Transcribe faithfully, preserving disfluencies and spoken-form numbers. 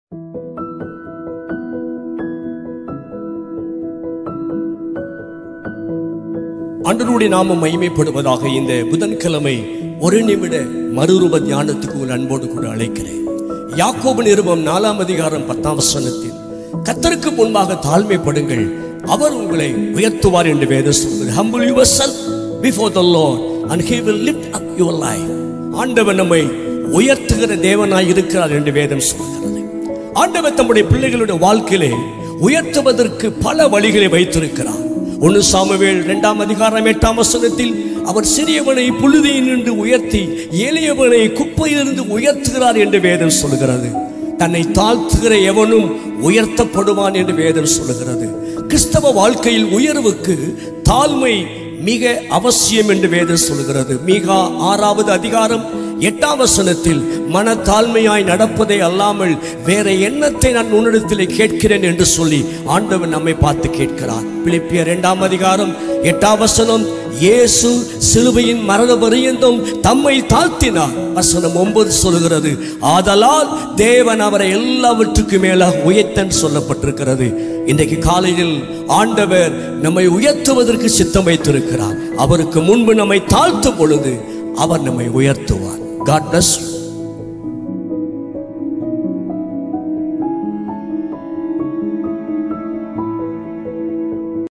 ஆண்டவருடைய நாமம் மகிமைப்படுவதாக. இந்த புதன்கிழமை ஒரு நிமிட மறுரூப தியானத்துக்கு ஒரு அன்போடு கூட அழைக்கிறேன். யாக்கோபு நிருபம் நாலாம் அதிகாரம் பத்தாம் வசனத்தில் கர்த்தருக்கு முன்பாக தாழ்மைப்படுங்கள், அவர் உங்களை உயர்த்துவார் என்று வேதம் சொல்கிறது. Humble yourself before the Lord and he will lift up your life. ஆண்டவர் நம்மை உயர்த்துகிற தேவனாய் இருக்கிறார் என்று வேதம் சொல்கிறது. ஆண்டவர் தம்முடைய பிள்ளைகளுடைய வாழ்க்கையிலே உயர்த்துவதற்கு பல வழிகளை வைத்திருக்கிறார். ஒன்று சாமுவேல் இரண்டாம் அதிகாரம் எட்டாம் வசனத்தில் அவர் சிறியவனை புழுதியில் நின்று உயர்த்தி எளியவனை குப்பையிலிருந்து உயர்த்துகிறார் என்று வேதம் சொல்கிறது. தன்னை தாழ்த்துகிற எவனும் உயர்த்தப்படுவான் என்று வேதம் சொல்கிறது. கிறிஸ்தவ வாழ்க்கையில் உயர்வுக்கு தாழ்மை மிக அவசியம் என்று வேதம் சொல்கிறது. மீகா ஆறாவது அதிகாரம் எட்டாம் வசனத்தில் மன தாழ்மையாய் நடப்பதை அல்லாமல் வேற எண்ணத்தை நான் உன்னிடத்திலே கேட்கிறேன் என்று சொல்லி ஆண்டவர் நம்மை பார்த்து கேட்கிறார். பிலிப்பியர் இரண்டாம் அதிகாரம் எட்டாம் வசனம், இயேசு சிலுவையின் மரண பரியந்தம் தம்மை தாழ்த்தினார். வசனம் ஒன்பது சொல்கிறது, ஆதலால் தேவன் அவரை எல்லாவற்றுக்கும் மேலாக உயர்த்தன் சொல்லப்பட்டிருக்கிறது. இன்றைக்கு காலையில் ஆண்டவர் நம்மை உயர்த்துவதற்கு சித்தம் வைத்திருக்கிறார். அவருக்கு முன்பு நம்மை தாழ்த்தும் பொழுது அவர் நம்மை உயர்த்துவார். God bless you.